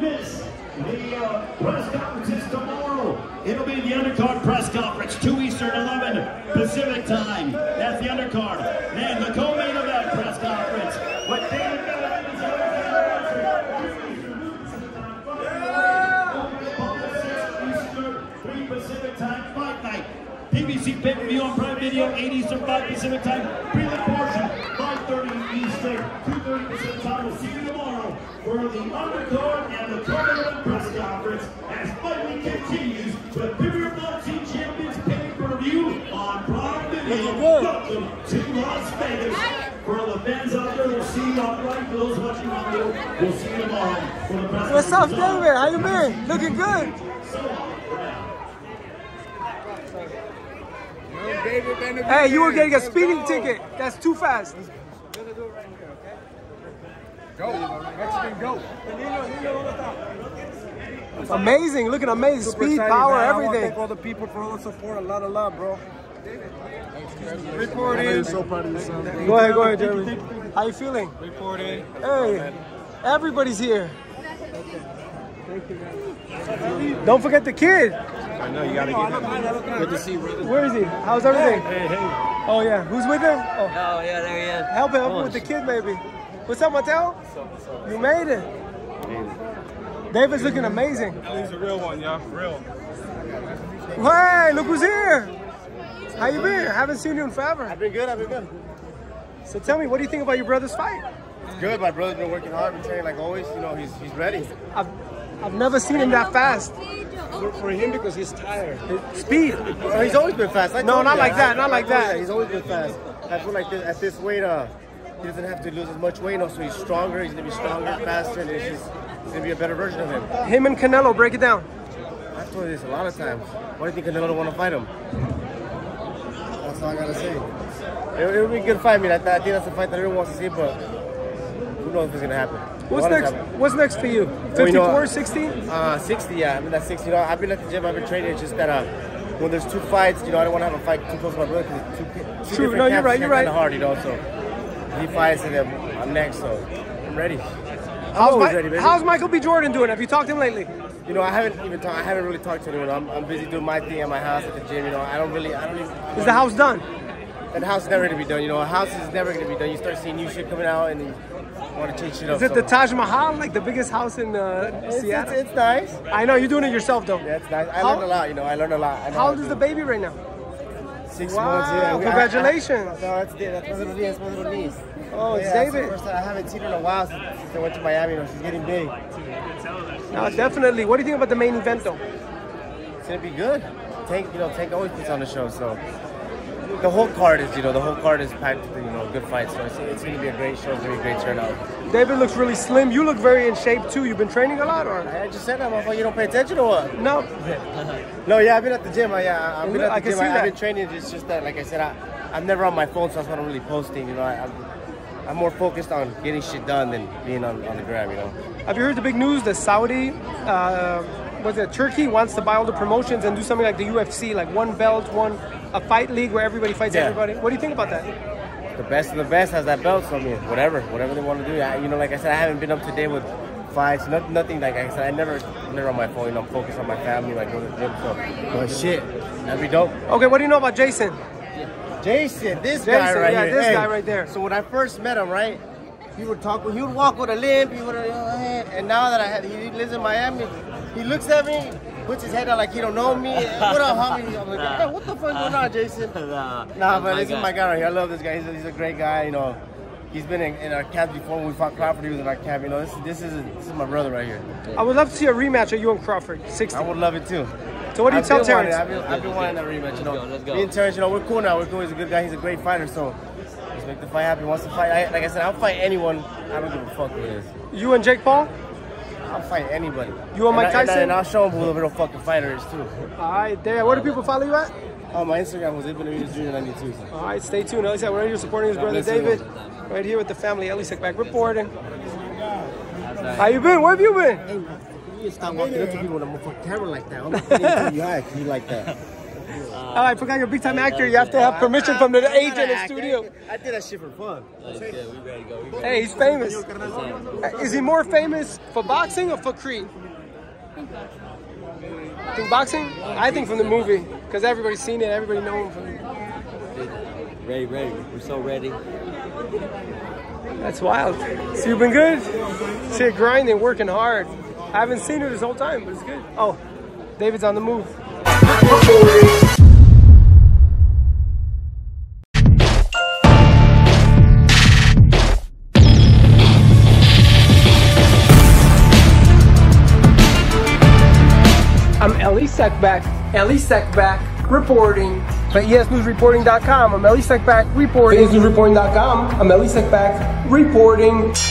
miss the press conferences tomorrow. It'll be the undercard press conference, 2 Eastern, 11 Pacific time. That's the undercard. Then the co-main event press conference with David Pacific time, fight night. PBC pay-per-view on Prime Video, 8 Eastern, 5 Pacific time. Prelim portion, 5:30 Eastern, 2:30 Pacific time. We'll see you tomorrow for the undercard and the co-main press conference as Fight Week continues with Premier Boxing Champions pay-per-view on Prime Video. Welcome to Las Vegas. For all the fans out there, we'll see you on right. For those watching on video, we'll see you tomorrow for the press conference. What's up, David? How you been? Looking good. Hey, you were getting a speeding ticket. That's too fast. Go, Mexican go. Amazing, looking amazing. Speed, power, man. everything. I want to thank all the people for all the support. A lot of love, bro. Reporting. So proud of yourself. Go ahead, Jeremy. How you feeling? Reporting. Hey, everybody's here. Don't forget the kid. I know you gotta get him. Good to see you, brother. Where is he? How's everything? Hey. Oh yeah, who's with him? Oh yeah, there he is. Help him with the kid, maybe. What's up, Mateo? You made it. David's looking amazing. He's a real one, y'all. Real. Hey, look who's here. How you been? I haven't seen you in forever. I've been good. So tell me, what do you think about your brother's fight? It's good. My brother's been working hard, been training like always. You know, he's ready. I've never seen him that fast. For him, because he's tired. Speed. Well, he's always been fast. No, not like that. Not like that. He's always been fast. I feel like at this weight, he doesn't have to lose as much weight. So he's stronger. He's gonna be stronger, faster, and it's gonna be a better version of him. Him and Canelo, break it down. I've told you this a lot of times. Why do you think Canelo don't want to fight him? That's all I gotta say. It'll be a good fight. I mean, I think that's a fight that everyone wants to see, but who knows if it's gonna happen. What's next for you? 54, 60? 60, yeah. I mean, that's 60. You know, I've been at the gym, I've been training. It's just that when there's 2 fights, I don't want to have a fight too close to my brother because it's two True, no, you're right. kind of hard, so he fights and then I'm next, so I'm ready. Always ready, baby. How's Michael B. Jordan doing? Have you talked to him lately? You know, I haven't really talked to anyone. I'm busy doing my thing at my house at the gym. I don't even. Is the house done? That house is never gonna be done. A house is never gonna be done. You start seeing new shit coming out and you want to change shit up. Is it the Taj Mahal, like the biggest house in Seattle? It's nice. I know, you're doing it yourself though. Yeah, it's nice. I learned a lot, I learned a lot. How old is the baby right now? 6 wow, months, yeah. Congratulations. No, that's my little niece. Oh, it's yeah, David. First time I haven't seen her in a while since I went to Miami. She's getting big. No, definitely. What do you think about the main event though? It's gonna be good. Tank always puts on the show, so the whole card is packed with good fights. So it's gonna be a great show. It's gonna be a great turnout. David looks really slim. You look very in shape too. You've been training a lot, or? I just said that, motherfucker. You don't pay attention or what? No. No, yeah, I've been at the gym. I've been at the gym. I've been training. It's just that, like I said, I'm never on my phone, so that's why I don't really posting. I'm more focused on getting shit done than being on the gram. Have you heard the big news? The Saudi, Turkey wants to buy all the promotions and do something like the UFC, like one belt, a fight league where everybody fights everybody. What do you think about that? The best of the best has that belt, so I mean, whatever they want to do. Like I said, I haven't been up to date with fights, nothing. Like I said, I'm never on my phone. I'm focused on my family, like going to the gym. So, but shit, that'd be dope. Okay, what do you know about Jason? This guy right here. This guy right there. So when I first met him, right, he would walk with a limp. And now that he lives in Miami, he looks at me, puts his head out like he don't know me. What up, homie? I'm like, hey, what the fuck going on, Jason? Nah, but this is my guy right here. I love this guy. He's a great guy. He's been in our camp before. When we fought Crawford, he was in our camp. This is my brother right here. I would love to see a rematch of you and Crawford, 60. I would love it too. So what do you tell Terrence? I've been wanting that rematch. Let's go. Me and Terrence, we're cool now. We're cool. He's a good guy. He's a great fighter. So let's make the fight happen. He wants to fight. Like I said, I'll fight anyone. I don't give a fuck who it is. You and Jake Paul? I'll fight anybody. You and Mike Tyson? And I'll show him who the real fucking fighter is too. All right, there. Where do people follow you at? Oh, my Instagram was Benavidez Jr. 92. So. All right, stay tuned. Like I said, we're here supporting his brother David. Right here with the family. Ellie Sickback reporting. How you been? Where have you been? You stop walking up to people with a motherfucking camera like that. I'm not kidding you like that. Oh, I forgot you're a big time actor. You have to have permission from the agent in the studio. I did that shit for fun. We ready to go. Hey, he's famous. Is he more famous for boxing or for Creed? Think boxing? I think from the movie, because everybody's seen it. Everybody knows him from it. Ready. We're so ready. That's wild. So you've been good? Shit, grinding, working hard. I haven't seen it this whole time, but it's good. Oh, David's on the move. I'm Ellie Seckback reporting for ESNewsReporting.com. I'm Ellie Seckback reporting. ESNewsReporting.com. I'm Ellie Seckback reporting.